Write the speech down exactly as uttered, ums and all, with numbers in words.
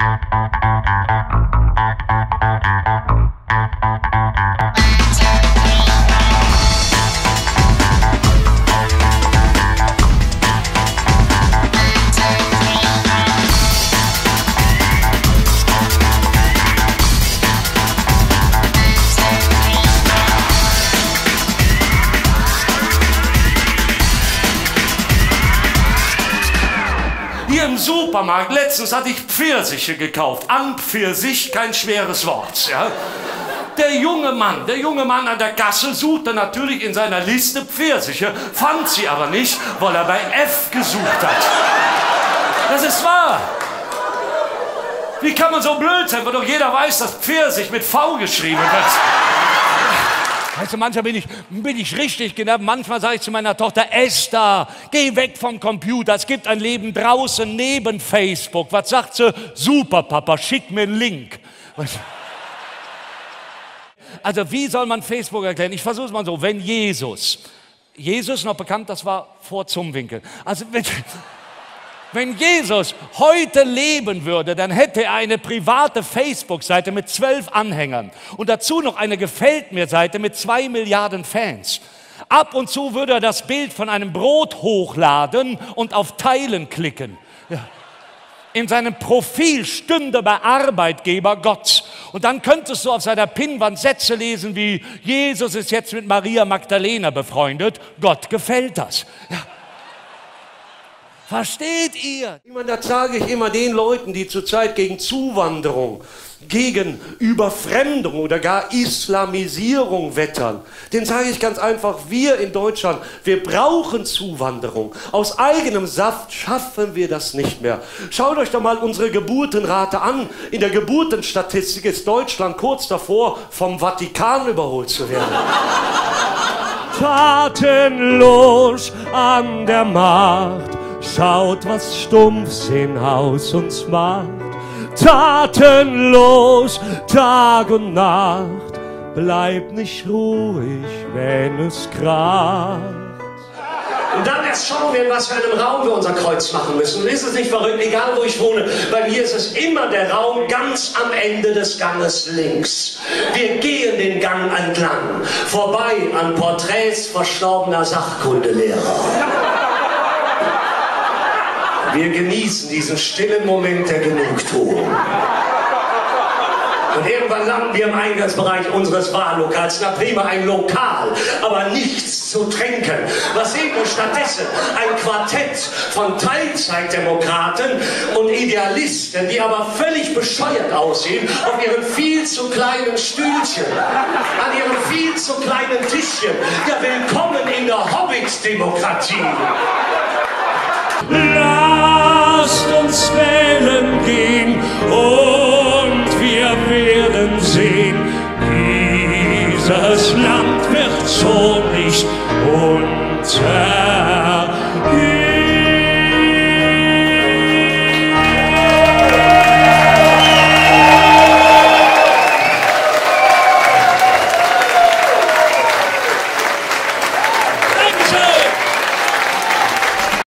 Hier im Supermarkt, letztens hatte ich Pfirsiche gekauft. An Pfirsich, kein schweres Wort. Ja? Der junge Mann, der junge Mann an der Kasse suchte natürlich in seiner Liste Pfirsiche, fand sie aber nicht, weil er bei F gesucht hat. Das ist wahr. Wie kann man so blöd sein, weil doch jeder weiß, dass Pfirsich mit V geschrieben wird. Weißt du, manchmal bin ich, bin ich richtig genervt. Manchmal sage ich zu meiner Tochter, Esther, geh weg vom Computer. Es gibt ein Leben draußen neben Facebook. Was sagt sie? Super, Papa, schick mir einen Link. Also wie soll man Facebook erklären? Ich versuche es mal so. Wenn Jesus, Jesus noch bekannt, das war vor Zumwinkel. Also wenn... Wenn Jesus heute leben würde, dann hätte er eine private Facebook-Seite mit zwölf Anhängern und dazu noch eine Gefällt-mir-Seite mit zwei Milliarden Fans. Ab und zu würde er das Bild von einem Brot hochladen und auf Teilen klicken. Ja. In seinem Profil stünde bei Arbeitgeber Gott. Und dann könntest du auf seiner Pinnwand Sätze lesen wie, Jesus ist jetzt mit Maria Magdalena befreundet, Gott gefällt das. Ja. Versteht ihr? Da sage ich immer den Leuten, die zurzeit gegen Zuwanderung, gegen Überfremdung oder gar Islamisierung wettern, denen sage ich ganz einfach, wir in Deutschland, wir brauchen Zuwanderung. Aus eigenem Saft schaffen wir das nicht mehr. Schaut euch doch mal unsere Geburtenrate an. In der Geburtenstatistik ist Deutschland kurz davor, vom Vatikan überholt zu werden. Tatenlos an der Macht, schaut, was Stumpfsinn aus uns macht. Tatenlos, Tag und Nacht, bleib nicht ruhig, wenn es kracht. Und dann erst schauen wir, in was für einem Raum wir unser Kreuz machen müssen. Und ist es nicht verrückt, egal wo ich wohne, bei mir ist es immer der Raum ganz am Ende des Ganges links. Wir gehen den Gang entlang, vorbei an Porträts verstorbener Sachkundelehrer. Wir genießen diesen stillen Moment der Genugtuung. Und irgendwann landen wir im Eingangsbereich unseres Wahllokals. Na prima, ein Lokal, aber nichts zu trinken. Was sehen wir stattdessen? Ein Quartett von Teilzeitdemokraten und Idealisten, die aber völlig bescheuert aussehen auf ihren viel zu kleinen Stühlchen, an ihrem viel zu kleinen Tischchen. Ja, willkommen in der Hobbit-Demokratie. Lasst uns wählen gehen und wir werden sehen, dieses Land wird so nicht untergehen.